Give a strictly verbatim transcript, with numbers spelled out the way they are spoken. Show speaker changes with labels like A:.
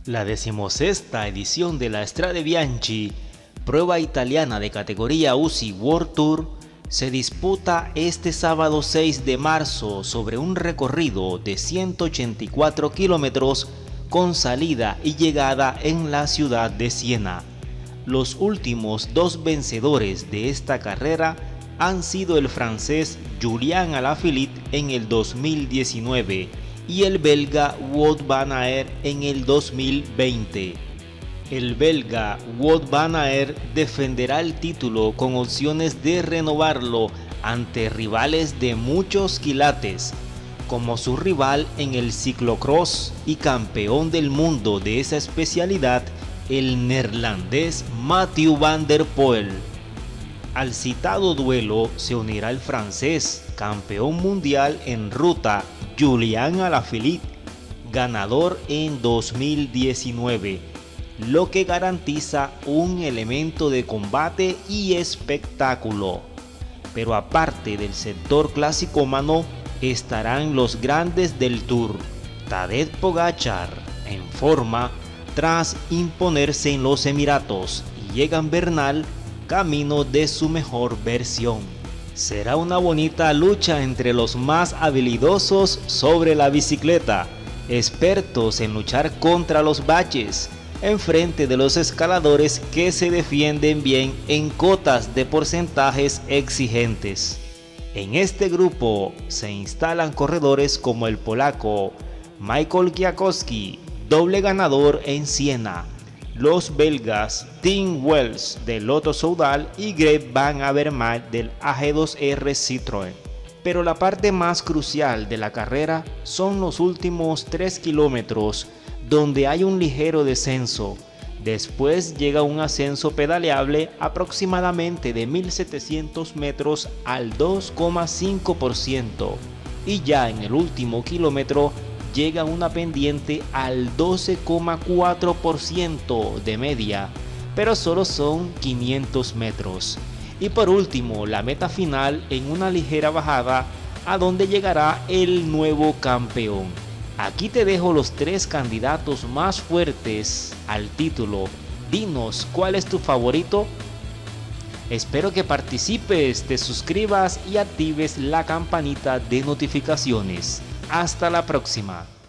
A: La decimosexta edición de la Strade Bianchi, prueba italiana de categoría U C I World Tour, se disputa este sábado seis de marzo sobre un recorrido de ciento ochenta y cuatro kilómetros con salida y llegada en la ciudad de Siena. Los últimos dos vencedores de esta carrera han sido el francés Julian Alaphilippe en el dos mil diecinueve y el belga Wout van Aert en el dos mil veinte. El belga Wout van Aert defenderá el título con opciones de renovarlo ante rivales de muchos quilates, como su rival en el ciclocross y campeón del mundo de esa especialidad, el neerlandés Mathieu van der Poel. Al citado duelo se unirá el francés, campeón mundial en ruta, Julian Alaphilippe, ganador en dos mil diecinueve, lo que garantiza un elemento de combate y espectáculo. Pero aparte del sector clasicómano, estarán los grandes del Tour. Tadej Pogačar en forma tras imponerse en los Emiratos y Egan Bernal camino de su mejor versión. Será una bonita lucha entre los más habilidosos sobre la bicicleta, expertos en luchar contra los baches, enfrente de los escaladores que se defienden bien en cotas de porcentajes exigentes. En este grupo se instalan corredores como el polaco Michael Kwiatkowski, doble ganador en Siena, los belgas Tim Welles del Lotto Soudal y Greg Van Avermaet del A G dos R Citroën. Pero la parte más crucial de la carrera son los últimos tres kilómetros, donde hay un ligero descenso. Después llega un ascenso pedaleable aproximadamente de mil setecientos metros al dos coma cinco por ciento y ya en el último kilómetro llega una pendiente al doce coma cuatro por ciento de media, pero solo son quinientos metros. Y por último, la meta final en una ligera bajada a donde llegará el nuevo campeón. Aquí te dejo los tres candidatos más fuertes al título. Dinos cuál es tu favorito. Espero que participes, te suscribas y actives la campanita de notificaciones. Hasta la próxima.